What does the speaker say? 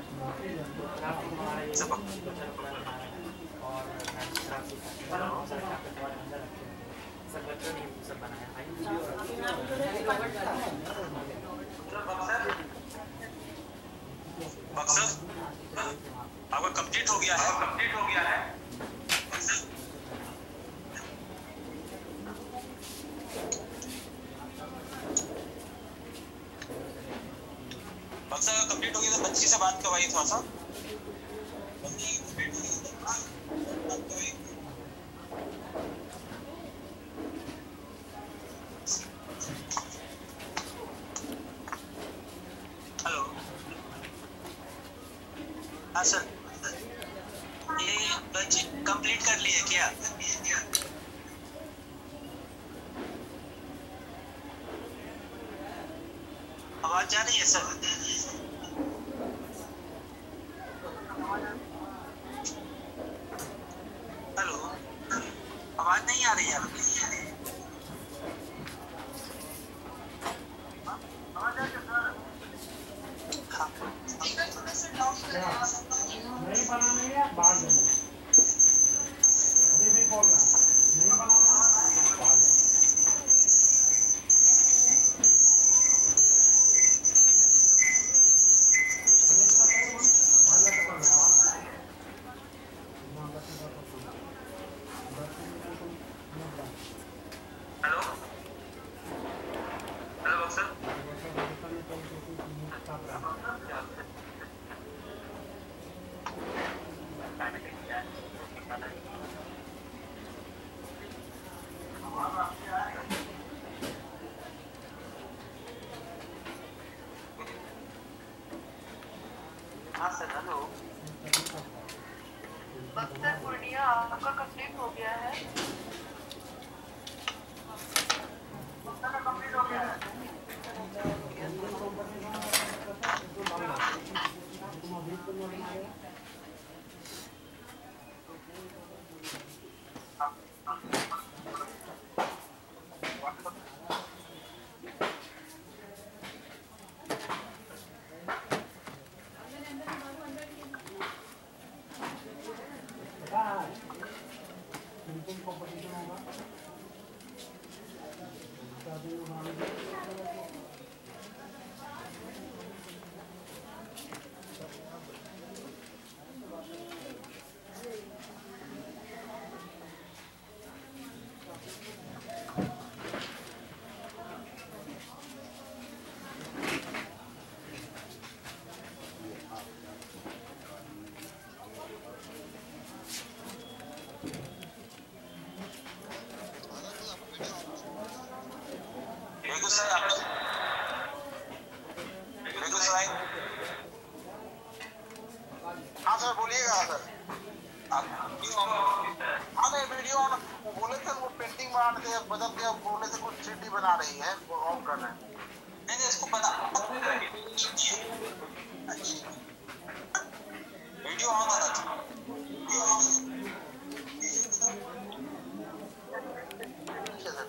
सब मकसद आपका कंप्लीट हो गया है। मकसद कंप्लीट हो गया तो बच्ची से बात करवाइए थोड़ा सा। हेलो, हाँ सर, ये बच्ची कंप्लीट कर ली है क्या? आवाज जा रही है सर? हेलो, आवाज नहीं आ रही है आपकी? नहीं बनाने है बाद में, अभी भी बोलना नहीं बनाना बाद में। हेलो, हेलो सर, हाँ सर, हेलो। बक्सर पूर्णिया आपका कंप्लीट हो गया है। कंप्लीट हो गया है। कंपटीशन होगा हाँ सर, बोलिएगा सर। हाँ नहीं, वीडियो ऑन बोले थे, वो पेंटिंग बनाने थे, बदल के बोले थे कुछ 3D बना रही है, वो ऑन कर रहे हैं। नहीं, इसको बना वीडियो ऑन होना था। ठीक है सर।